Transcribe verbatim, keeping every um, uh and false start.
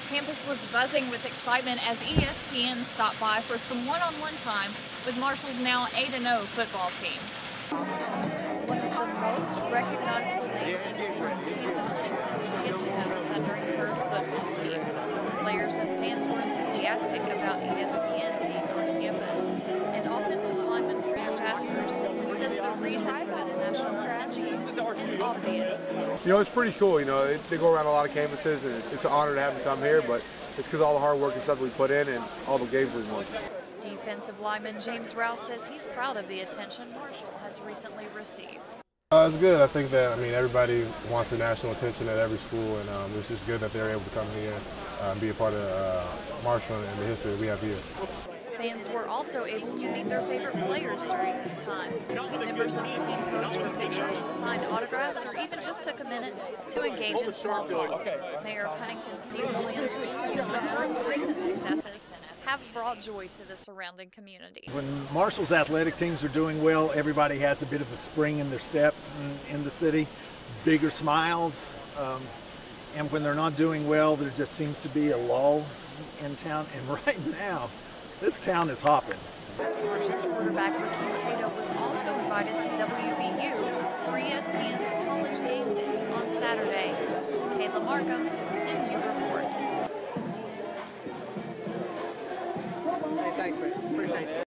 Campus was buzzing with excitement as E S P N stopped by for some one-on-one time with Marshall's now eight and oh football team. One of the most recognizable names in sports came to Huntington to get to know the Thundering Herd football team. Players and fans were enthusiastic about E S P N being on campus, and offensive lineman Chris Jaspers says the reason for this national attention is obvious. You know, it's pretty cool. You know, it, they go around a lot of campuses, and it's an honor to have them come here, but it's because all the hard work and stuff we put in and all the games we've won. Defensive lineman James Rouse says he's proud of the attention Marshall has recently received. Uh, it's good. I think that, I mean, everybody wants the national attention at every school, and um, it's just good that they're able to come here uh, and be a part of uh, Marshall and the history that we have here. Fans were also able to meet their favorite players during this time. Members of the team posed for pictures, signed autographs, or even just took a minute to engage in small talk. Mayor of Huntington, Steve Williams, says the Herd's recent successes have brought joy to the surrounding community. When Marshall's athletic teams are doing well, everybody has a bit of a spring in their step in, in the city, bigger smiles, um, and when they're not doing well, there just seems to be a lull in town, and right now, this town is hopping. Marshall's quarterback Ricky Cato was also invited to W V U for E S P N's College Game Day on Saturday. Kayla Markham, N U Report. Hey, thanks, man. Appreciate it.